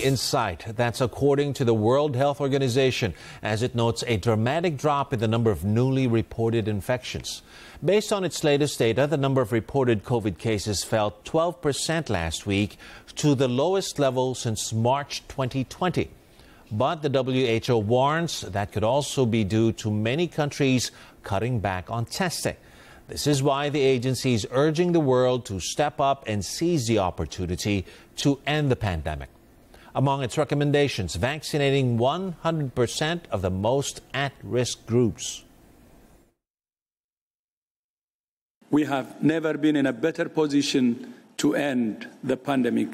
in sight. That's according to the World Health Organization, as it notes a dramatic drop in the number of newly reported infections. Based on its latest data, the number of reported COVID cases fell 12% last week to the lowest level since March 2020. But the WHO warns that could also be due to many countries cutting back on testing. This is why the agency is urging the world to step up and seize the opportunity to end the pandemic. Among its recommendations, vaccinating 100% of the most at-risk groups. We have never been in a better position to end the pandemic.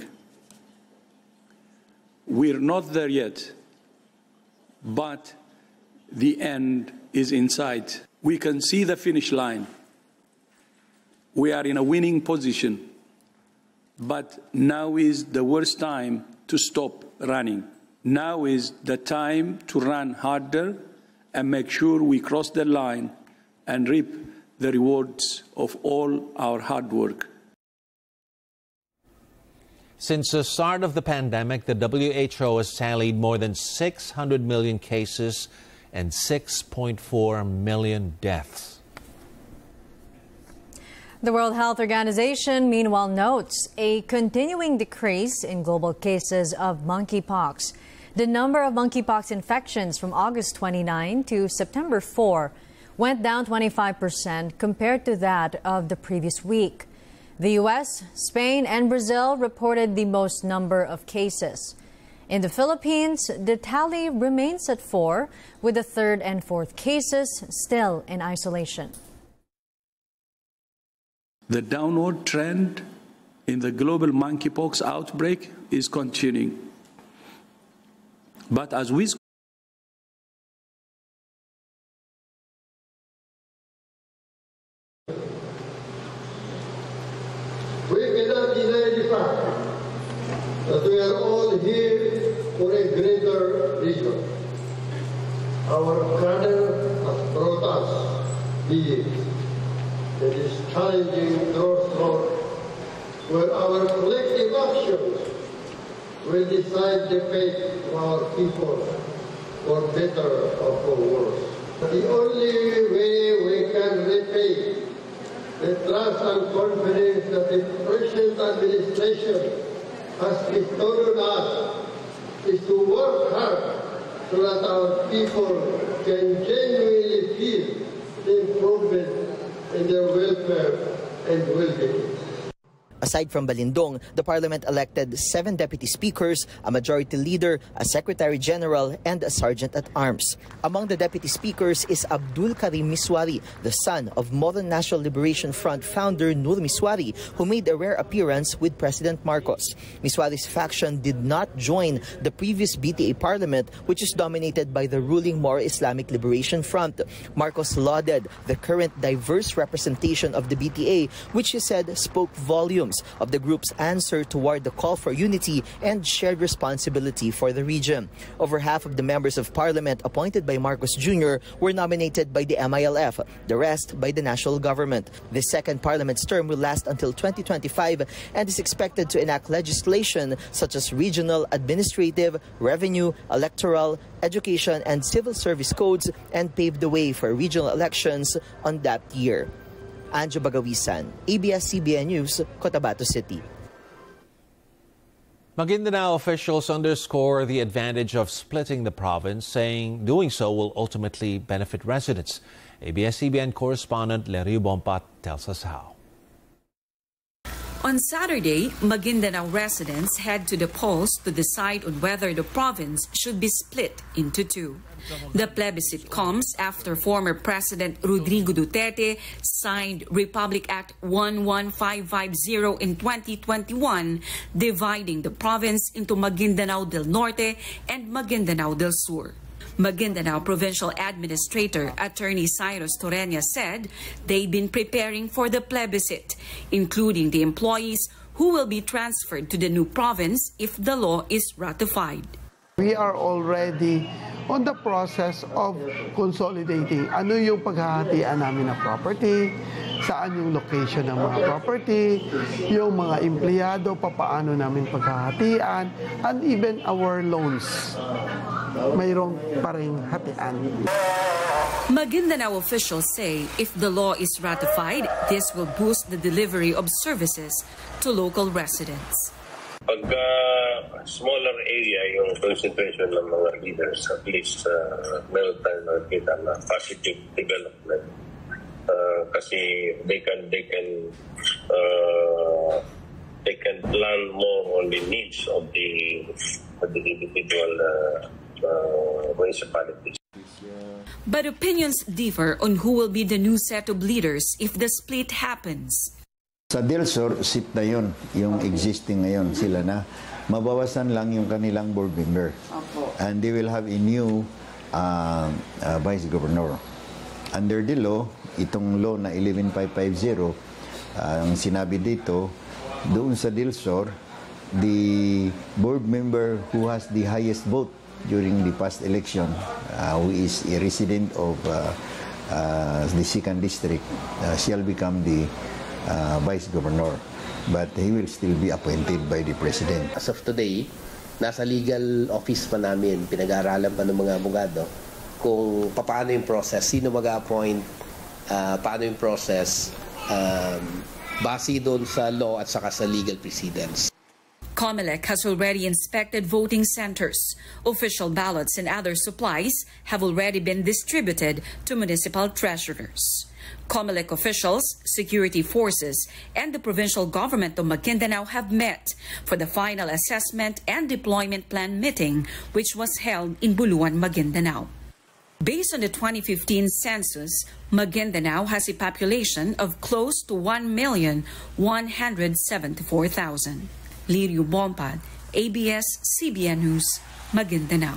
We're not there yet, but the end is in sight. We can see the finish line. We are in a winning position, but now is the worst time to stop running. Now is the time to run harder and make sure we cross the line and reap the rewards of all our hard work. Since the start of the pandemic, the WHO has tallied more than 600 million cases and 6.4 million deaths. The World Health Organization, meanwhile, notes a continuing decrease in global cases of monkeypox. The number of monkeypox infections from August 29 to September 4 went down 25% compared to that of the previous week. The U.S., Spain, and Brazil reported the most number of cases. In the Philippines, the tally remains at 4, with the third and fourth cases still in isolation. The downward trend in the global monkeypox outbreak is continuing. But as we cannot deny the fact that we are all here for a greater reason. Our Father has brought us beings that is challenging crossroad where our collective actions will decide the fate of our people, for better or for worse. The only way we can repay the trust and confidence that the present administration has bestowed on us is to work hard so that our people can genuinely feel the improvement in their welfare and well-being. Aside from Balindong, the parliament elected 7 deputy speakers, a majority leader, a secretary general, and a sergeant-at-arms. Among the deputy speakers is Abdul Karim Miswari, the son of Modern National Liberation Front founder Nur Miswari, who made a rare appearance with President Marcos. Miswari's faction did not join the previous BTA parliament, which is dominated by the ruling More Islamic Liberation Front. Marcos lauded the current diverse representation of the BTA, which he said spoke volumes of the group's answer toward the call for unity and shared responsibility for the region. Over half of the members of parliament appointed by Marcos Jr. were nominated by the MILF, the rest by the national government. The second parliament's term will last until 2025 and is expected to enact legislation such as regional, administrative, revenue, electoral, education, and civil service codes and pave the way for regional elections on that year. Anjo Bagawisan, ABS-CBN News, Cotabato City. Maguindanao officials underscore the advantage of splitting the province, saying doing so will ultimately benefit residents. ABS-CBN correspondent Lerio Bompat tells us how. On Saturday, Maguindanao residents head to the polls to decide on whether the province should be split into 2. The plebiscite comes after former President Rodrigo Duterte signed Republic Act 11550 in 2021, dividing the province into Maguindanao del Norte and Maguindanao del Sur. Maguindanao Provincial Administrator Attorney Cyrus Torreña said they've been preparing for the plebiscite, including the employees who will be transferred to the new province if the law is ratified. We are already on the process of consolidating. Ano yung paghahatian namin na property, saan yung location ng mga property, yung mga empleyado, papaano namin paghahatian, and even our loans. Mayroong paring hatian. Maguindanao officials say if the law is ratified, this will boost the delivery of services to local residents. Pagka smaller area yung concentration ng mga leaders, at least meron tayong nakikita na positive development. Kasi they can plan more on the needs of the individual municipalities. But opinions differ on who will be the new set of leaders if the split happens. Sa Delsor, SIP na yun, yung existing ngayon, sila na. Mabawasan lang yung kanilang board member. And they will have a new vice governor. Under the law, itong law na 11550, ang sinabi dito, doon sa Delsor, the board member who has the highest vote during the past election, who is a resident of the 2nd district, shall become the vice governor, but he will still be appointed by the president. As of today, nasa legal office pa namin, pinag-aaralan pa ng mga abogado kung paano yung process, sino mag-appoint, paano yung process, base doon sa law at saka sa legal precedents. COMELEC has already inspected voting centers. Official ballots and other supplies have already been distributed to municipal treasurers. COMELEC officials, security forces, and the provincial government of Maguindanao have met for the final assessment and deployment plan meeting, which was held in Buluan, Maguindanao. Based on the 2015 census, Maguindanao has a population of close to 1,174,000. Lirio Bompad, ABS-CBN News, Maguindanao.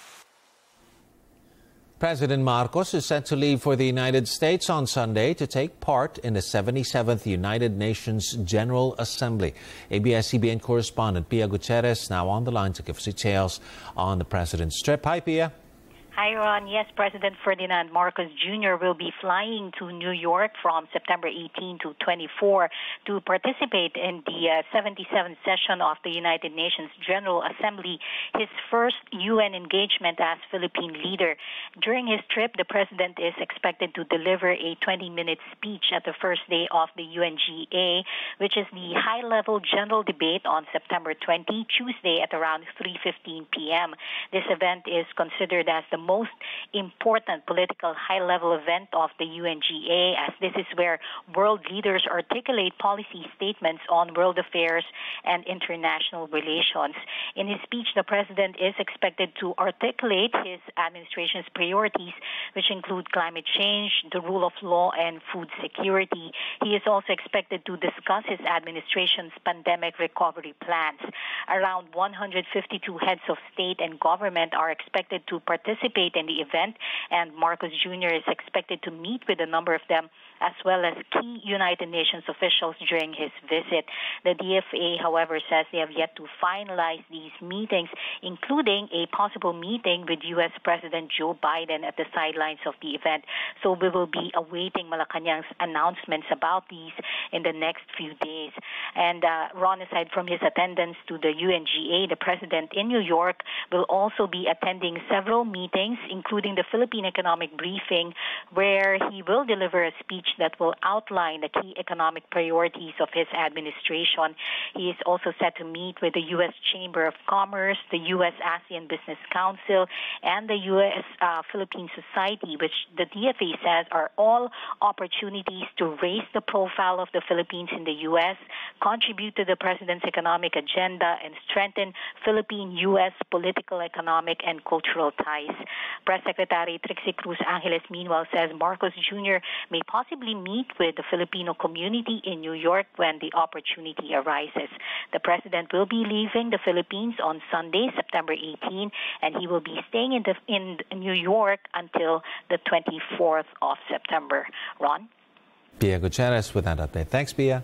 President Marcos is set to leave for the United States on Sunday to take part in the 77th United Nations General Assembly. ABS-CBN correspondent Pia Gutierrez now on the line to give us details on the president's trip. Hi, Pia. Hi, Ron. Yes, President Ferdinand Marcos Jr. will be flying to New York from September 18 to 24 to participate in the 77th session of the United Nations General Assembly, his first UN engagement as Philippine leader. During his trip, the president is expected to deliver a 20-minute speech at the first day of the UNGA, which is the high-level general debate on September 20, Tuesday at around 3:15 p.m. This event is considered as the most important political high-level event of the UNGA, as this is where world leaders articulate policy statements on world affairs and international relations. In his speech, the president is expected to articulate his administration's priorities, which include climate change, the rule of law, and food security. He is also expected to discuss his administration's pandemic recovery plans. Around 152 heads of state and government are expected to participate in the event, and Marcos Jr. is expected to meet with a number of them as well as key United Nations officials during his visit. The DFA, however, says they have yet to finalize these meetings, including a possible meeting with U.S. President Joe Biden at the sidelines of the event. So we will be awaiting Malacanang's announcements about these in the next few days. And Ron, aside from his attendance to the UNGA, the president in New York will also be attending several meetings, including the Philippine Economic Briefing, where he will deliver a speech that will outline the key economic priorities of his administration. He is also set to meet with the U.S. Chamber of Commerce, the U.S. ASEAN Business Council, and the U.S. Philippine Society, which the DFA says are all opportunities to raise the profile of the Philippines in the U.S., contribute to the president's economic agenda, and strengthen Philippine-U.S. political, economic, and cultural ties. Press Secretary Trixie Cruz Angeles, meanwhile, says Marcos Jr. may possibly meet with the Filipino community in New York when the opportunity arises. The president will be leaving the Philippines on Sunday, September 18, and he will be staying in New York until the 24th of September. Ron? Pia Gutierrez with that update. Thanks, Pia.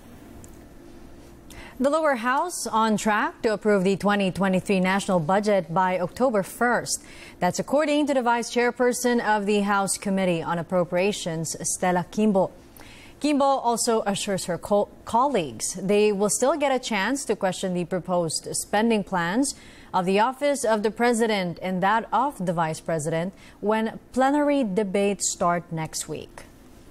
The lower house on track to approve the 2023 national budget by October 1st. That's according to the vice chairperson of the House Committee on Appropriations, Stella Kimbo. Kimbo also assures her colleagues they will still get a chance to question the proposed spending plans of the Office of the President and that of the Vice President when plenary debates start next week.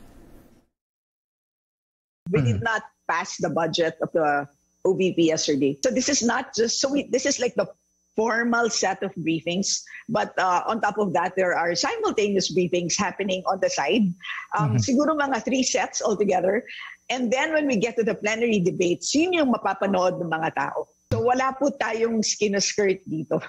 We did not pass the budget of the OVP yesterday. So this is not just, this is like the formal set of briefings, but on top of that, there are simultaneous briefings happening on the side. Siguro mga 3 sets altogether. And then when we get to the plenary debates, yun yung mapapanood ng mga tao. So wala po tayong skin or skirt dito.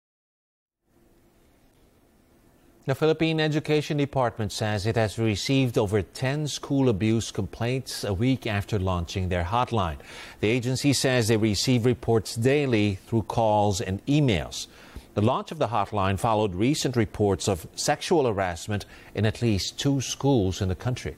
The Philippine Education Department says it has received over 10 school abuse complaints a week after launching their hotline. The agency says they receive reports daily through calls and emails. The launch of the hotline followed recent reports of sexual harassment in at least 2 schools in the country.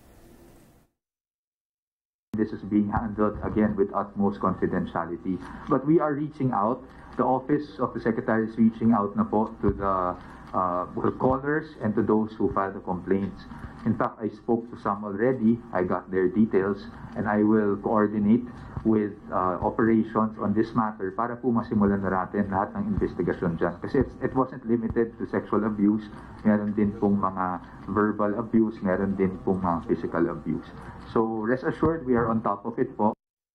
This is being handled, again, with utmost confidentiality. But we are reaching out. The Office of the Secretary is reaching out na po to the callers and to those who filed the complaints. In fact, I spoke to some already. I got their details, and I will coordinate with operations on this matter para po masimulan na natin lahat ng investigasyon dyan. Kasi it wasn't limited to sexual abuse. Meron din pong mga verbal abuse, meron din pong mga physical abuse. So rest assured, we are on top of it po.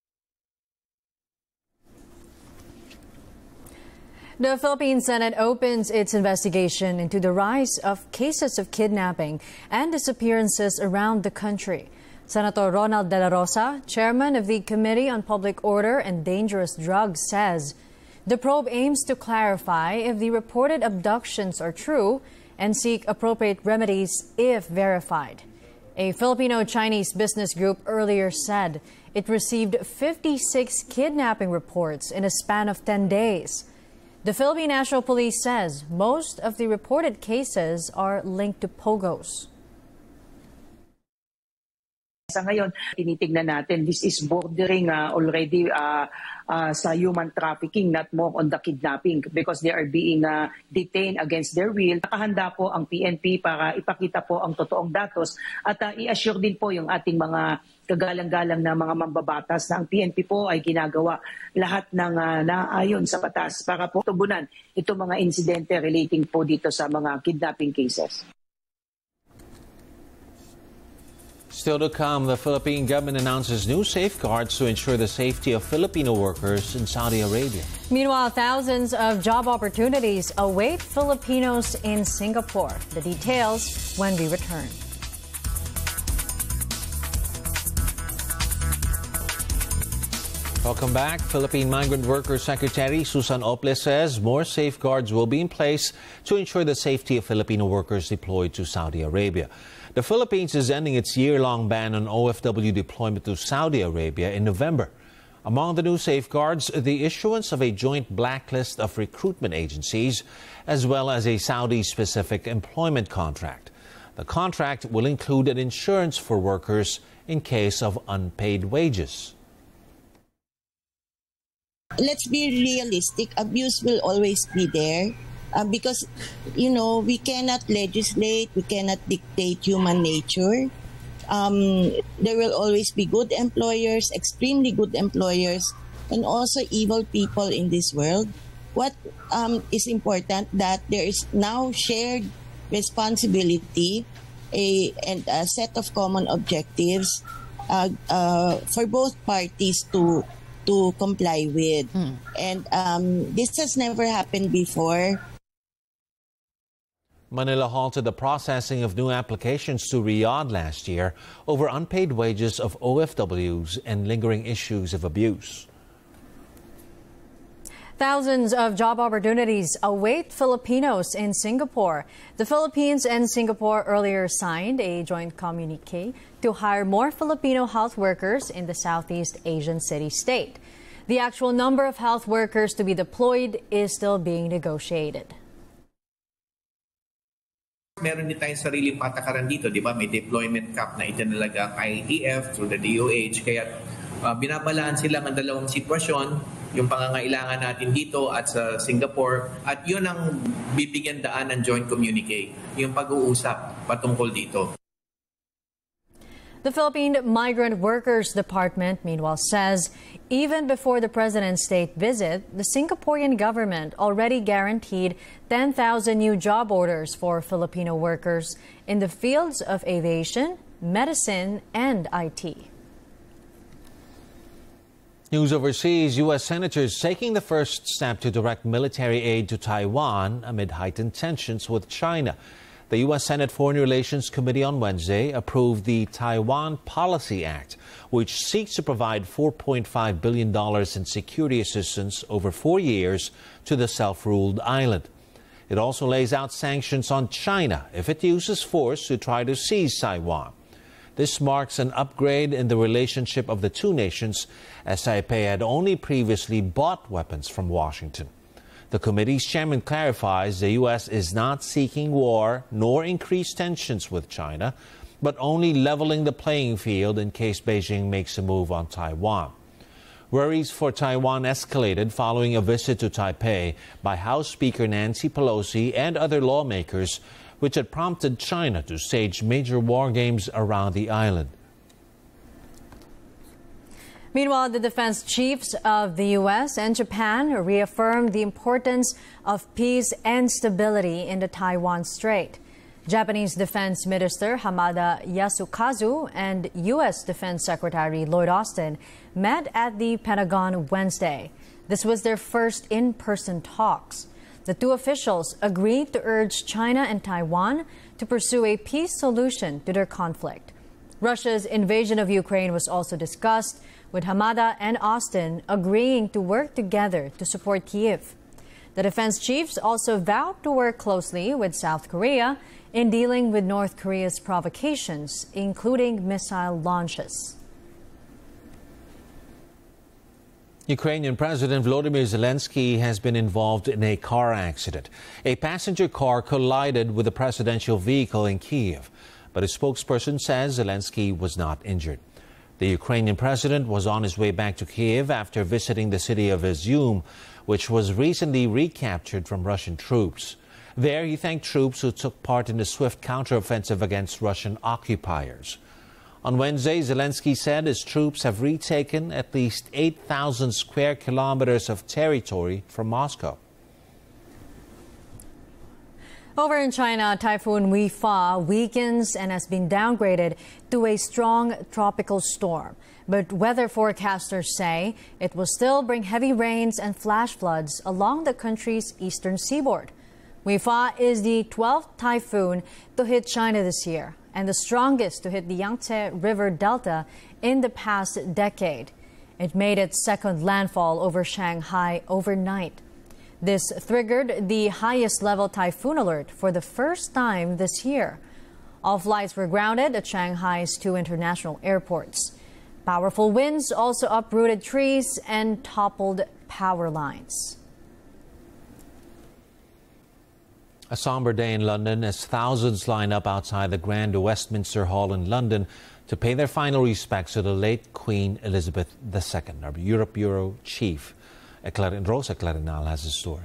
The Philippine Senate opens its investigation into the rise of cases of kidnapping and disappearances around the country. Senator Ronald De La Rosa, chairman of the Committee on Public Order and Dangerous Drugs, says the probe aims to clarify if the reported abductions are true and seek appropriate remedies if verified. A Filipino-Chinese business group earlier said it received 56 kidnapping reports in a span of 10 days. The Philippine National Police says most of the reported cases are linked to pogos. Sa ngayon, tinitingnan natin, this is bordering already sa human trafficking, not more on the kidnapping because they are being detained against their will. Nakahanda po ang PNP para ipakita po ang totoong datos at i-assure din po yung ating mga kagalang-galang na mga mambabatas na ang PNP po ay ginagawa lahat ng naayon sa batas para po tugunan itong mga insidente relating po dito sa mga kidnapping cases. Still to come, the Philippine government announces new safeguards to ensure the safety of Filipino workers in Saudi Arabia. Meanwhile, thousands of job opportunities await Filipinos in Singapore. The details when we return. Welcome back. Philippine Migrant Workers Secretary Susan Ople says more safeguards will be in place to ensure the safety of Filipino workers deployed to Saudi Arabia. The Philippines is ending its year-long ban on OFW deployment to Saudi Arabia in November. Among the new safeguards, the issuance of a joint blacklist of recruitment agencies, as well as a Saudi-specific employment contract. The contract will include an insurance for workers in case of unpaid wages. Let's be realistic. Abuse will always be there. Because, you know, we cannot legislate, we cannot dictate human nature. There will always be good employers, extremely good employers, and also evil people in this world. What is important that there is now shared responsibility and a set of common objectives for both parties to comply with. And this has never happened before. Manila halted the processing of new applications to Riyadh last year over unpaid wages of OFWs and lingering issues of abuse. Thousands of job opportunities await Filipinos in Singapore. The Philippines and Singapore earlier signed a joint communique to hire more Filipino health workers in the Southeast Asian city-state. The actual number of health workers to be deployed is still being negotiated. Meron din tayong sariling patakaran dito, di ba? May deployment cap na itinalaga ang IATF through the DOH. Kaya binabalaan sila ng dalawang sitwasyon, yung pangangailangan natin dito at sa Singapore. At yun ang bibigyan daan ng joint communique, yung pag-uusap patungkol dito. The Philippine Migrant Workers Department, meanwhile, says even before the president's state visit, the Singaporean government already guaranteed 10,000 new job orders for Filipino workers in the fields of aviation, medicine, and IT. News overseas, U.S. senators taking the first step to direct military aid to Taiwan amid heightened tensions with China. The U.S. Senate Foreign Relations Committee on Wednesday approved the Taiwan Policy Act, which seeks to provide $4.5 billion in security assistance over 4 years to the self-ruled island. It also lays out sanctions on China if it uses force to try to seize Taiwan. This marks an upgrade in the relationship of the two nations, as Taipei had only previously bought weapons from Washington. The committee's chairman clarifies the U.S. is not seeking war nor increased tensions with China, but only leveling the playing field in case Beijing makes a move on Taiwan. Worries for Taiwan escalated following a visit to Taipei by House Speaker Nancy Pelosi and other lawmakers, which had prompted China to stage major war games around the island. Meanwhile, the defense chiefs of the U.S. and Japan reaffirmed the importance of peace and stability in the Taiwan Strait. Japanese Defense Minister Hamada Yasukazu and U.S. Defense Secretary Lloyd Austin met at the Pentagon Wednesday. This was their first in-person talks. The two officials agreed to urge China and Taiwan to pursue a peace solution to their conflict. Russia's invasion of Ukraine was also discussed, with Hamada and Austin agreeing to work together to support Kyiv. The defense chiefs also vowed to work closely with South Korea in dealing with North Korea's provocations, including missile launches. Ukrainian President Volodymyr Zelensky has been involved in a car accident. A passenger car collided with a presidential vehicle in Kyiv, but a spokesperson says Zelensky was not injured. The Ukrainian president was on his way back to Kyiv after visiting the city of Izium, which was recently recaptured from Russian troops. There, he thanked troops who took part in the swift counteroffensive against Russian occupiers. On Wednesday, Zelensky said his troops have retaken at least 8,000 square kilometers of territory from Moscow. Over in China, Typhoon Wi-Fa weakens and has been downgraded to a strong tropical storm. But weather forecasters say it will still bring heavy rains and flash floods along the country's eastern seaboard. Wi-Fa is the 12th typhoon to hit China this year and the strongest to hit the Yangtze River Delta in the past decade. It made its second landfall over Shanghai overnight. This triggered the highest level typhoon alert for the first time this year. All flights were grounded at Shanghai's two international airports. Powerful winds also uprooted trees and toppled power lines. A somber day in London as thousands line up outside the Grand Westminster Hall in London to pay their final respects to the late Queen Elizabeth II. Our Europe Bureau Chief Rosa Clarinal has a story.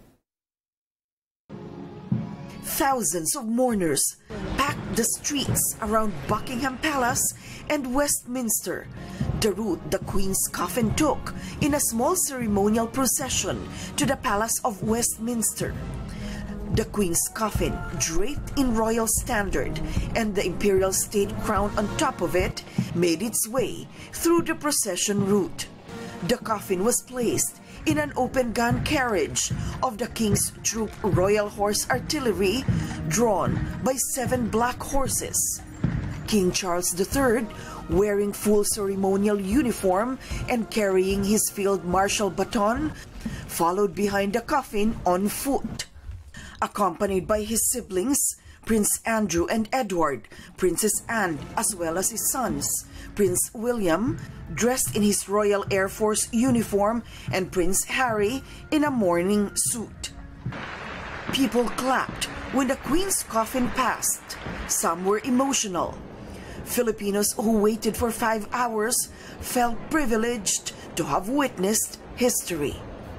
Thousands of mourners packed the streets around Buckingham Palace and Westminster, the route the Queen's coffin took in a small ceremonial procession to the Palace of Westminster. The Queen's coffin, draped in royal standard, and the imperial state crown on top of it, made its way through the procession route. The coffin was placed in an open-gun carriage of the King's Troop Royal Horse Artillery, drawn by 7 black horses. King Charles III, wearing full ceremonial uniform and carrying his Field Marshal baton, followed behind the coffin on foot. Accompanied by his siblings, Prince Andrew and Edward, Princess Anne, as well as his sons, Prince William, dressed in his Royal Air Force uniform, and Prince Harry in a mourning suit. People clapped when the Queen's coffin passed. Some were emotional. Filipinos who waited for 5 hours felt privileged to have witnessed history.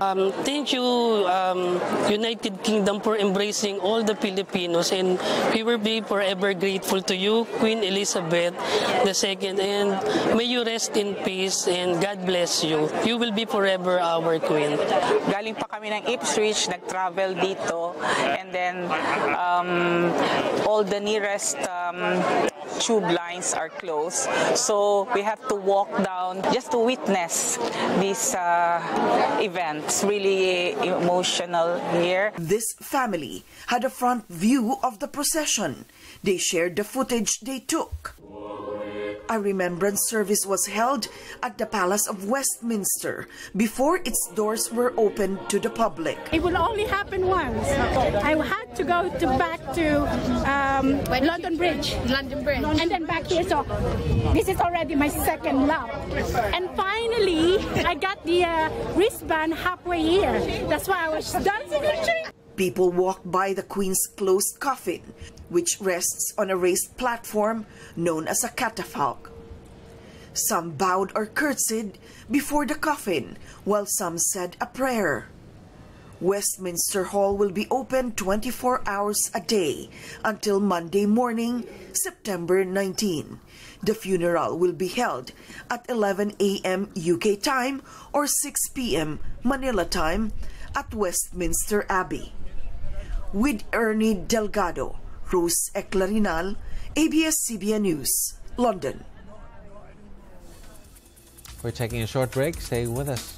Thank you, United Kingdom, for embracing all the Filipinos, and we will be forever grateful to you, Queen Elizabeth II, and may you rest in peace and God bless you. You will be forever our Queen. Galing pa kami ng Ipswich, nag-travel dito, and then all the nearest tube lines are closed, so we have to walk down just to witness this event. It's really emotional here. This family had a front view of the procession. They shared the footage they took. A remembrance service was held at the Palace of Westminster before its doors were opened to the public. It will only happen once. I had to go back to London Bridge. And then back here. So this is already my second lap. And finally, I got the wristband halfway here. That's why I was dancing in the street. People walked by the Queen's closed coffin, which rests on a raised platform known as a catafalque. Some bowed or curtsied before the coffin, while some said a prayer. Westminster Hall will be open 24 hours a day until Monday morning, September 19. The funeral will be held at 11 a.m. UK time or 6 p.m. Manila time at Westminster Abbey. With Ernie Delgado, Rose Eclarinal, ABS-CBN News, London. We're taking a short break. Stay with us.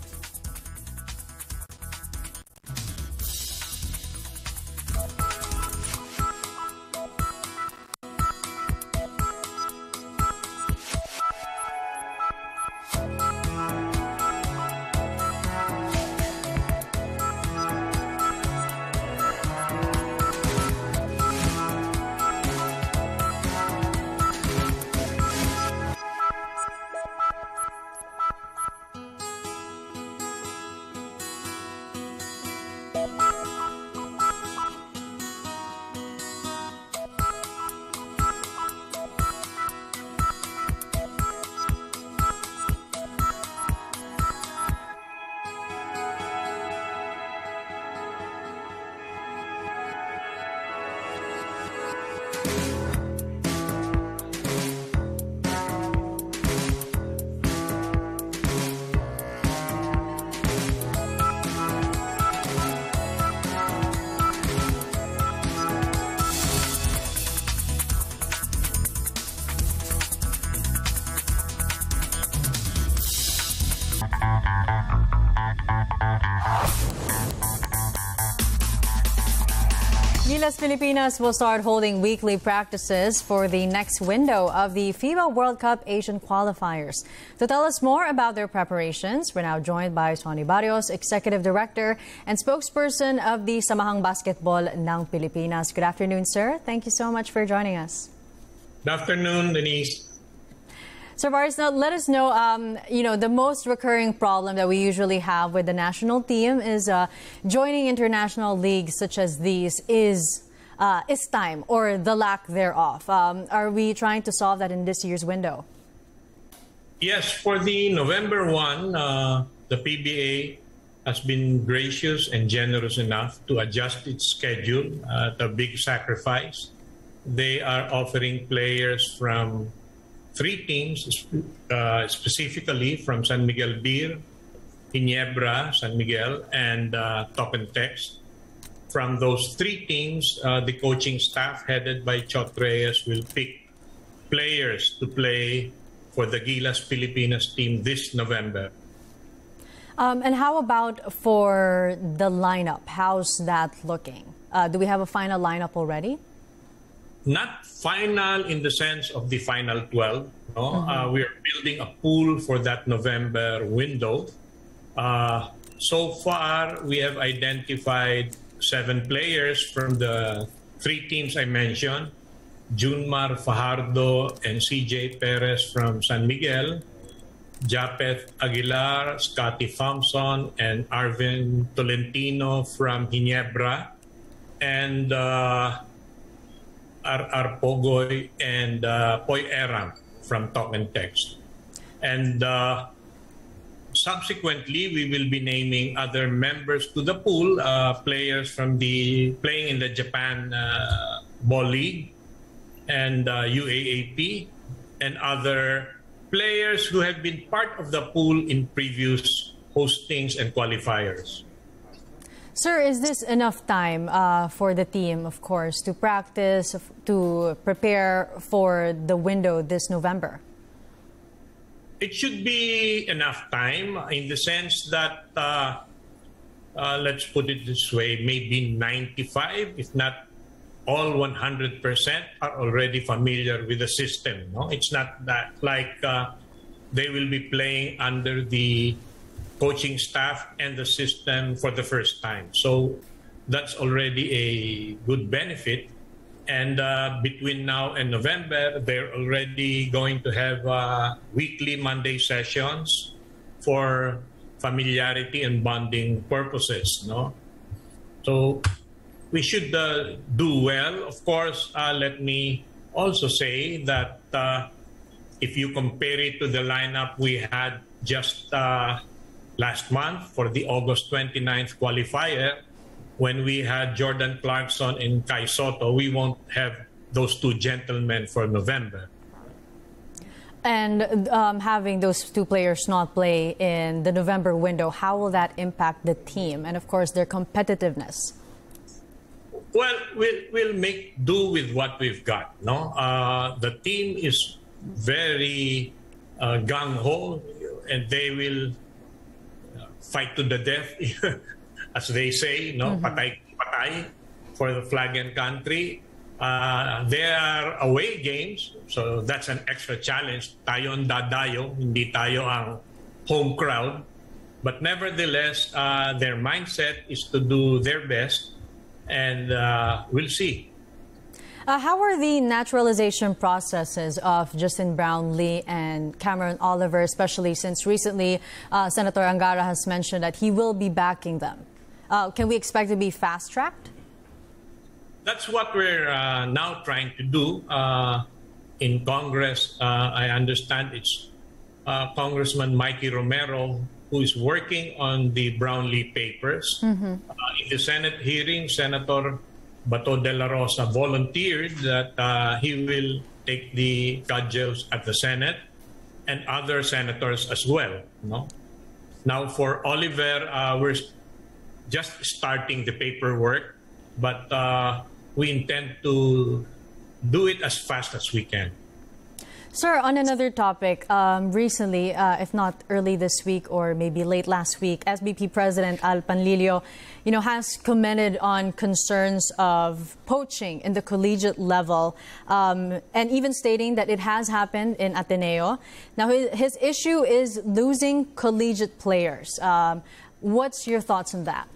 Gilas Pilipinas will start holding weekly practices for the next window of the FIBA World Cup Asian qualifiers. To tell us more about their preparations, we're now joined by Sonny Barrios, Executive Director and spokesperson of the Samahang Basketball ng Pilipinas. Good afternoon, sir. Thank you so much for joining us. Good afternoon, Denise. Sir Barrios, now let us know, the most recurring problem that we usually have with the national team is joining international leagues such as these is time or the lack thereof. Are we trying to solve that in this year's window? Yes, for the November 1, the PBA has been gracious and generous enough to adjust its schedule at a big sacrifice. They are offering players from 3 teams, specifically from San Miguel Beer, Ginebra, San Miguel, and Talk and Text. From those 3 teams, the coaching staff headed by Chot Reyes will pick players to play for the Gilas Pilipinas team this November. And how about for the lineup? How's that looking? Do we have a final lineup already? Not final in the sense of the final 12. No? We are building a pool for that November window. So far, we have identified 7 players from the 3 teams I mentioned. Junmar Fajardo and CJ Perez from San Miguel, Japeth Aguilar, Scotty Thompson, and Arvin Tolentino from Ginebra, and Arpogoy and Poy Erang from Talk and Text. And subsequently, we will be naming other members to the pool, players from playing in the Japan Ball League and UAAP, and other players who have been part of the pool in previous hostings and qualifiers. Sir, is this enough time for the team, of course, to practice, to prepare for the window this November? It should be enough time in the sense that, let's put it this way, maybe 95, if not all 100% are already familiar with the system. No? It's not that like they will be playing under the coaching staff and the system for the first time. So that's already a good benefit. And between now and November, they're already going to have weekly Monday sessions for familiarity and bonding purposes. No? So we should do well. Of course, let me also say that if you compare it to the lineup we had just last month for the August 29th qualifier, when we had Jordan Clarkson and Kai Soto, we won't have those two gentlemen for November. And having those two players not play in the November window, how will that impact the team and, of course, their competitiveness? Well, we'll make do with what we've got. No, the team is very gung-ho, and they will fight to the death, as they say, no, patay for the flag and country. They are away games, so that's an extra challenge. Tayo ang dadayo, hindi tayo ang home crowd. But nevertheless, their mindset is to do their best, and we'll see. How are the naturalization processes of Justin Brownlee and Cameron Oliver, especially since recently Senator Angara has mentioned that he will be backing them? Can we expect to be fast-tracked? That's what we're now trying to do in Congress. I understand it's Congressman Mikey Romero who is working on the Brownlee papers. In the Senate hearing, Senator Bato de la Rosa volunteered that he will take the cudgels at the Senate and other senators as well. No? Now for Oliver, we're just starting the paperwork, but we intend to do it as fast as we can. Sir, on another topic, recently, if not early this week or maybe late last week, SBP President Al Panlilio, has commented on concerns of poaching in the collegiate level, and even stating that it has happened in Ateneo. Now, his issue is losing collegiate players. What's your thoughts on that?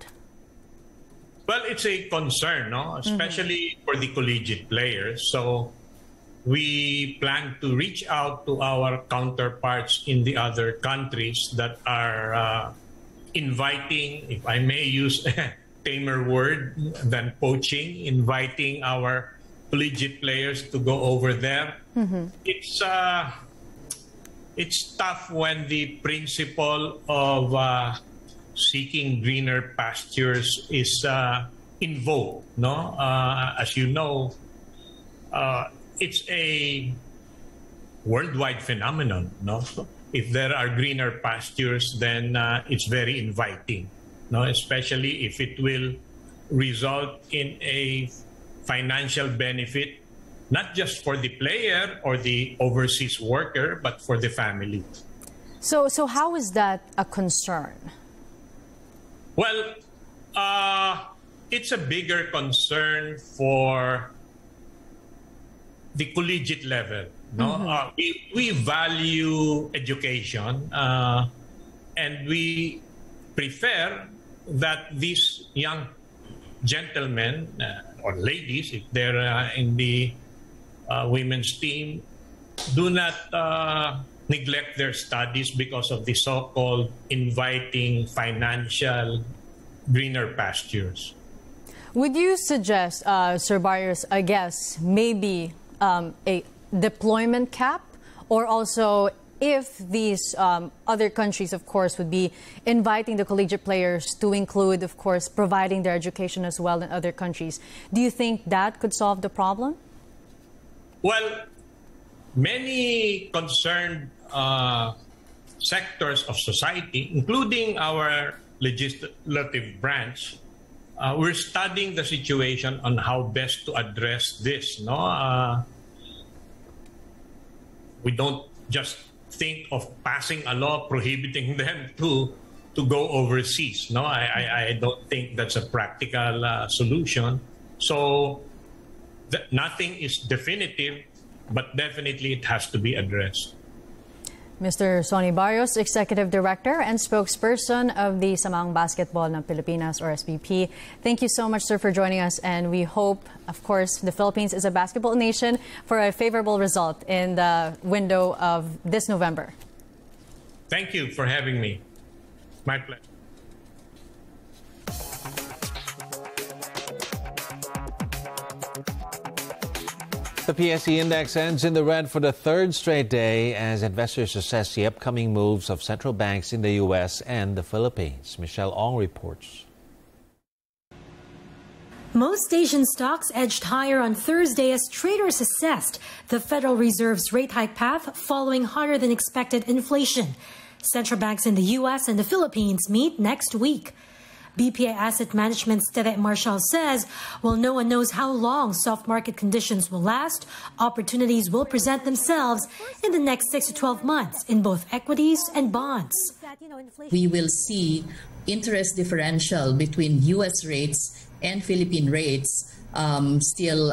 Well, it's a concern, no? Especially for the collegiate players. So we plan to reach out to our counterparts in the other countries that are inviting, if I may use a tamer word than poaching, inviting our collegiate players to go over there. It's tough when the principle of seeking greener pastures is invoked. No, as you know, it's a worldwide phenomenon. No, if there are greener pastures, then it's very inviting. No, especially if it will result in a financial benefit, not just for the player or the overseas worker, but for the family. So how is that a concern? Well, it's a bigger concern for the collegiate level. No, we value education, and we prefer that these young gentlemen or ladies, if they're in the women's team, do not neglect their studies because of the so-called inviting financial greener pastures. Would you suggest, Sir Barrios, maybe a deployment cap, or also if these other countries, of course, would be inviting the collegiate players to include, of course, providing their education as well in other countries, do you think that could solve the problem? Well, many concerned sectors of society, including our legislative branch, we're studying the situation on how best to address this. We don't just think of passing a law prohibiting them to go overseas. I don't think that's a practical solution. So nothing is definitive, but definitely it has to be addressed. Mr. Sonny Barrios, Executive Director and Spokesperson of the Samaang Basketball ng Pilipinas, or SBP. Thank you so much, sir, for joining us. And we hope, of course, the Philippines is a basketball nation for a favorable result in the window of this November. Thank you for having me. My pleasure. The PSE index ends in the red for the third straight day as investors assess the upcoming moves of central banks in the U.S. and the Philippines. Michelle Ong reports. Most Asian stocks edged higher on Thursday as traders assessed the Federal Reserve's rate hike path following harder than expected inflation. Central banks in the U.S. and the Philippines meet next week. BPI Asset Management's Tere Marshall says, while no one knows how long soft market conditions will last, opportunities will present themselves in the next 6 to 12 months in both equities and bonds. We will see interest differential between U.S. rates and Philippine rates still,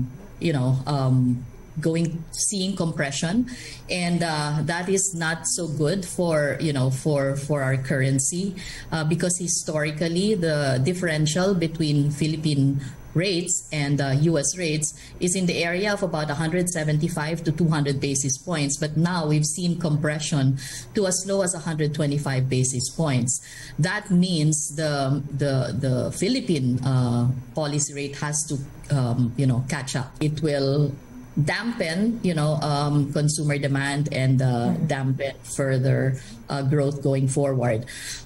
seeing compression, and that is not so good for our currency because historically the differential between Philippine rates and U.S. rates is in the area of about 175 to 200 basis points, but now we've seen compression to as low as 125 basis points. That means the Philippine policy rate has to catch up. It will dampen, consumer demand and dampen further growth going forward.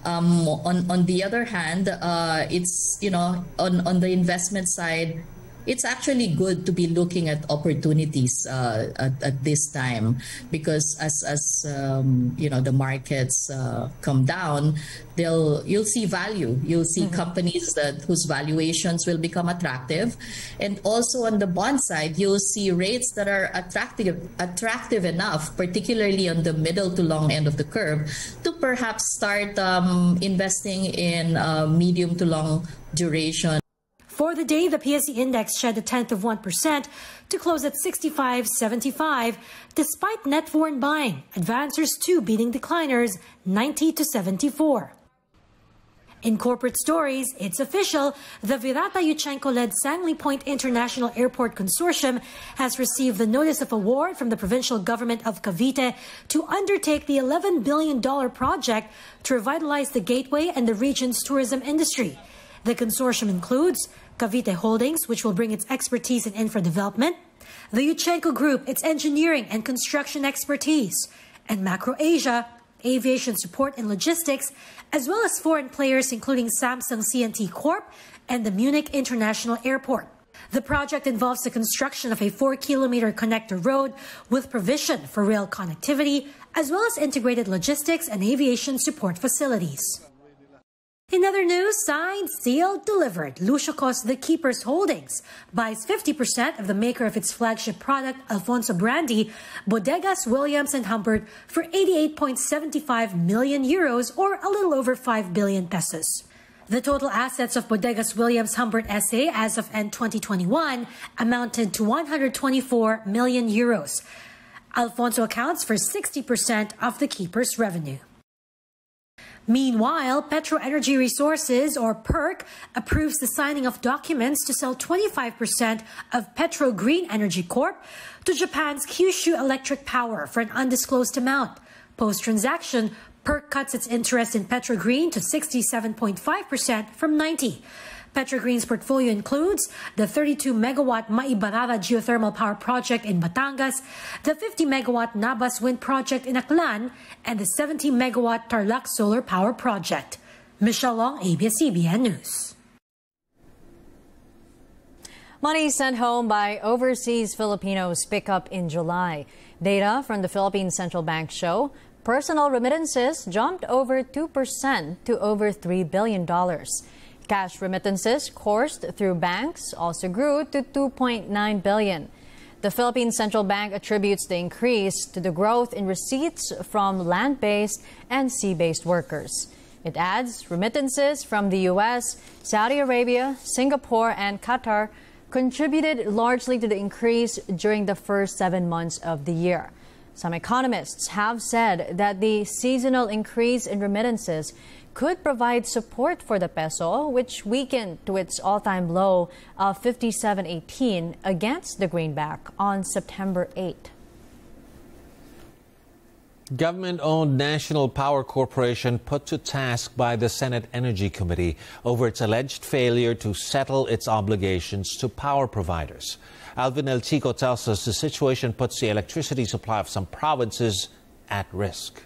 On the other hand, it's, on the investment side, it's actually good to be looking at opportunities at this time, because as the markets come down, you'll see value. You'll see companies whose valuations will become attractive, and also on the bond side, you'll see rates that are attractive enough, particularly on the middle to long end of the curve, to perhaps start investing in medium to long duration. For the day, the PSE index shed 0.1% to close at 65.75, despite net foreign buying, advancers too beating decliners 90 to 74. In corporate stories, it's official. The Virata Yushchenko-led Sangley Point International Airport Consortium has received the notice of award from the provincial government of Cavite to undertake the $11 billion project to revitalize the gateway and the region's tourism industry. The consortium includes Cavite Holdings, which will bring its expertise in infra development, the Yushchenko Group, its engineering and construction expertise, and Macro Asia, aviation support and logistics, as well as foreign players including Samsung C&T Corp and the Munich International Airport. The project involves the construction of a 4-kilometer connector road with provision for rail connectivity, as well as integrated logistics and aviation support facilities. In other news, signed, sealed, delivered. Luciocos The Keepers Holdings buys 50% of the maker of its flagship product, Alfonso Brandy, Bodegas Williams & Humbert, for 88.75 million euros, or a little over 5 billion pesos. The total assets of Bodegas Williams Humbert SA as of end 2021 amounted to 124 million euros. Alfonso accounts for 60% of the Keepers' revenue. Meanwhile, Petro Energy Resources, or PERC, approves the signing of documents to sell 25% of Petro Green Energy Corp to Japan's Kyushu Electric Power for an undisclosed amount. Post-transaction, PERC cuts its interest in Petrogreen to 67.5% from 90%. Petrogreen's portfolio includes the 32-megawatt Maibarara geothermal power project in Batangas, the 50-megawatt Nabas wind project in Aklan, and the 70-megawatt Tarlac solar power project. Michelle Long, ABS-CBN News. Money sent home by overseas Filipinos pick up in July. Data from the Philippine Central Bank show personal remittances jumped over 2% to over $3 billion. Cash remittances coursed through banks also grew to $2.9 billion. The Philippine Central Bank attributes the increase to the growth in receipts from land-based and sea-based workers. It adds remittances from the U.S., Saudi Arabia, Singapore, and Qatar contributed largely to the increase during the first 7 months of the year. Some economists have said that the seasonal increase in remittances could provide support for the peso, which weakened to its all-time low of 57.18 against the greenback on September 8. Government-owned National Power Corporation put to task by the Senate Energy Committee over its alleged failure to settle its obligations to power providers. Alvin El Chico tells us the situation puts the electricity supply of some provinces at risk.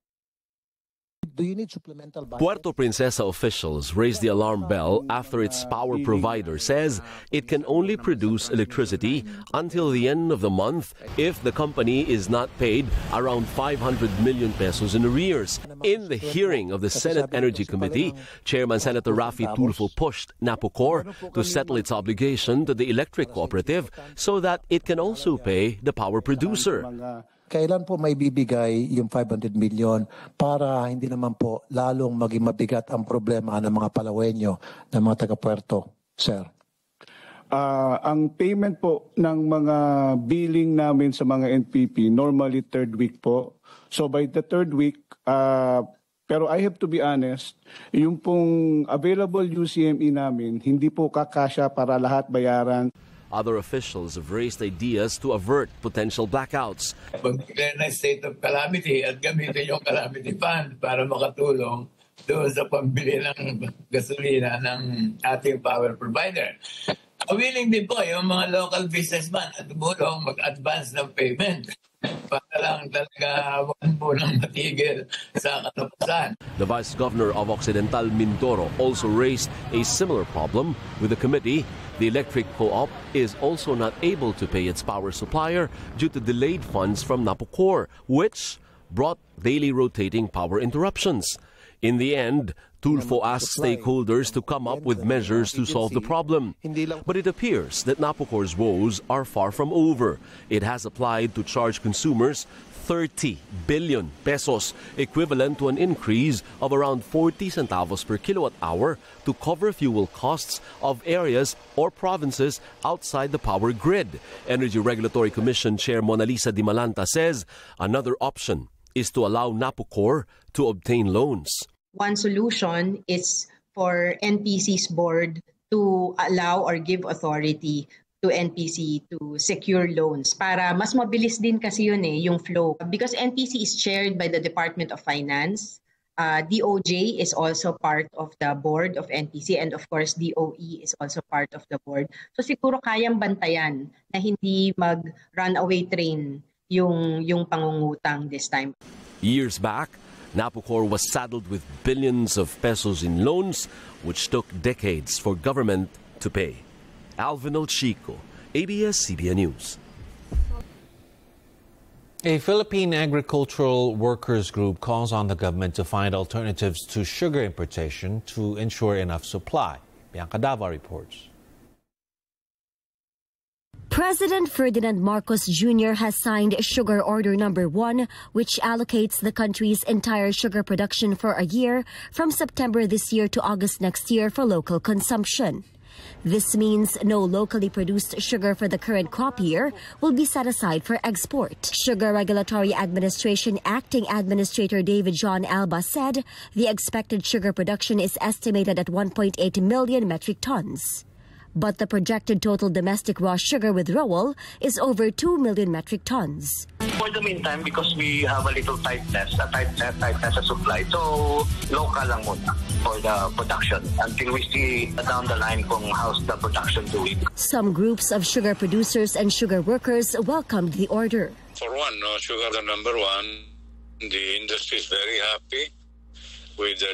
Do you need supplemental budget? Puerto Princesa officials raised the alarm bell after its power provider says it can only produce electricity until the end of the month if the company is not paid around 500 million pesos in arrears. In the hearing of the Senate Energy Committee, Chairman Senator Raffy Tulfo pushed NAPOCOR to settle its obligation to the electric cooperative so that it can also pay the power producer. Kailan po may bibigay yung 500 million para hindi naman po lalong maging mabigat ang problema ng mga Palawenyo, ng mga taga-Puerto, sir? Ang payment po ng mga billing namin sa mga NPP, normally third week po. So by the third week, pero I have to be honest, yung pong available UCME namin, hindi po kakasya para lahat bayaran. Other officials have raised ideas to avert potential blackouts. Pag-declare na state of calamity at gamitin yung calamity fund para makatulong doon sa pambili ng gasolina ng ating power provider. Willing din po yung mga local businessman at tumulong mag-advance ng payment para lang talaga wala po nang matigil sa katapusan. The Vice Governor of Occidental Mindoro also raised a similar problem with the committee. The electric co-op is also not able to pay its power supplier due to delayed funds from NAPOCOR, which brought daily rotating power interruptions. In the end, Tulfo asked stakeholders to come up with measures to solve the problem. But it appears that NAPOCOR's woes are far from over. It has applied to charge consumers 30 billion pesos, equivalent to an increase of around 40 centavos per kilowatt hour to cover fuel costs of areas or provinces outside the power grid. Energy Regulatory Commission Chair Mona Lisa Di Malanta says another option is to allow NAPOCOR to obtain loans. One solution is for NPC's board to allow or give authority to NPC to secure loans para mas mabilis din kasi yun yung flow. Because NPC is chaired by the Department of Finance, DOJ is also part of the board of NPC, and of course DOE is also part of the board. So siguro kayang bantayan na hindi mag-runaway train yung pangungutang this time. Years back, NAPOCOR was saddled with billions of pesos in loans, which took decades for government to pay. Alvin El Chico, ABS-CBN News. A Philippine agricultural workers group calls on the government to find alternatives to sugar importation to ensure enough supply. Bianca Dava reports. President Ferdinand Marcos Jr. has signed Sugar Order No. 1, which allocates the country's entire sugar production for a year from September this year to August next year for local consumption. This means no locally produced sugar for the current crop year will be set aside for export. Sugar Regulatory Administration Acting Administrator David John Alba said the expected sugar production is estimated at 1.8 million metric tons. But the projected total domestic raw sugar withdrawal is over 2 million metric tons. For the meantime, because we have a little tightness sa supply, so local lang muna for the production until we see down the line kung how's the production doing. Some groups of sugar producers and sugar workers welcomed the order. For one, sugar the number one. The industry is very happy with the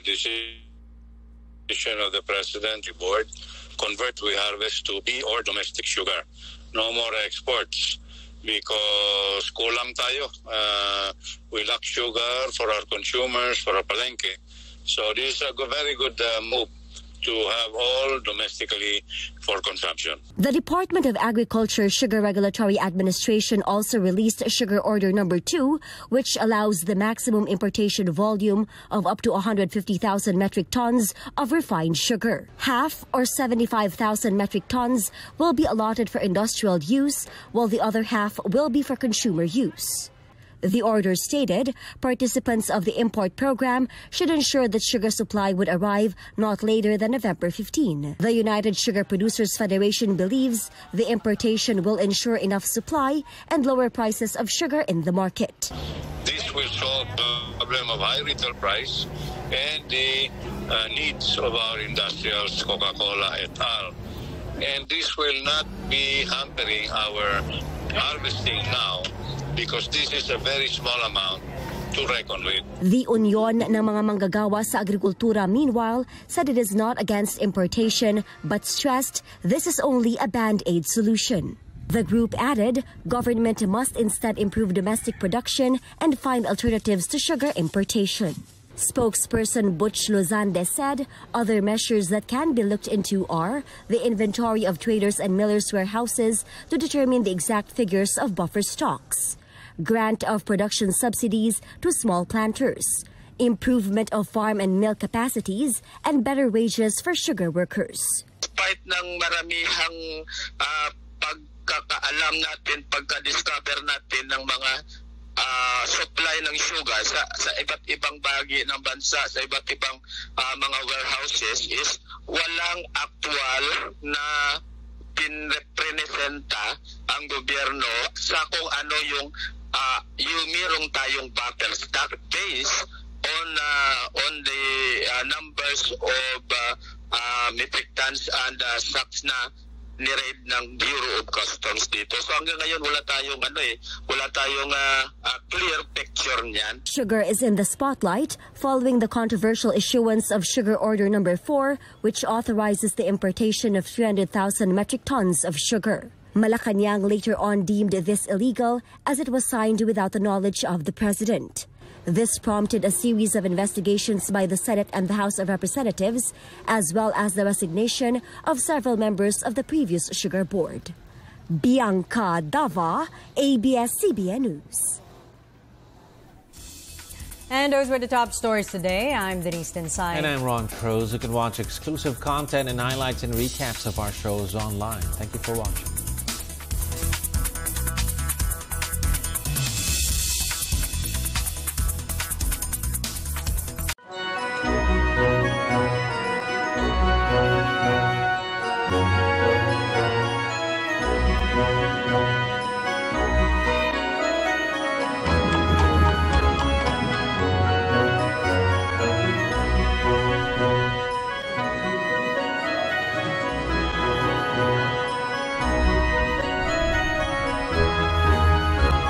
decision of the president, the board, convert we harvest to be or domestic sugar. No more exports because kulang tayo. We lack sugar for our consumers, for our palengke. So this is a very good move to have all domestically for consumption. The Department of Agriculture Sugar Regulatory Administration also released Sugar Order Number 2, which allows the maximum importation volume of up to 150,000 metric tons of refined sugar. Half, or 75,000 metric tons, will be allotted for industrial use, while the other half will be for consumer use. The order stated participants of the import program should ensure that sugar supply would arrive not later than November 15. The United Sugar Producers Federation believes the importation will ensure enough supply and lower prices of sugar in the market. This will solve the problem of high retail price and the needs of our industrials, Coca-Cola et al. And this will not be hampering our harvesting now, because this is a very small amount to reckon with. The Union ng mga manggagawa sa agrikultura, meanwhile, said it is not against importation, but stressed this is only a band-aid solution. The group added government must instead improve domestic production and find alternatives to sugar importation. Spokesperson Butch Lozande said other measures that can be looked into are the inventory of traders and millers' warehouses to determine the exact figures of buffer stocks, grant of production subsidies to small planters, improvement of farm and mill capacities, and better wages for sugar workers. Despite ng maramihang pagkakaalam natin, pagka-discover natin ng mga supply ng sugar sa iba't ibang bahagi ng bansa, sa iba't ibang mga warehouses, is walang actual na pinrepresenta ang gobyerno sa kung ano yung mayroong tayong buffer stock based on the numbers of metric tons and stocks na ni-raid ng Bureau of Customs dito. So hanggang ngayon wala tayong clear picture niyan. Sugar is in the spotlight following the controversial issuance of Sugar Order Number 4, which authorizes the importation of 300,000 metric tons of sugar. Malacanang later on deemed this illegal as it was signed without the knowledge of the president. This prompted a series of investigations by the Senate and the House of Representatives, as well as the resignation of several members of the previous Sugar Board. Bianca Dava, ABS-CBN News. And those were the top stories today. I'm Denise Tensai. And I'm Ron Cruz. You can watch exclusive content and highlights and recaps of our shows online. Thank you for watching.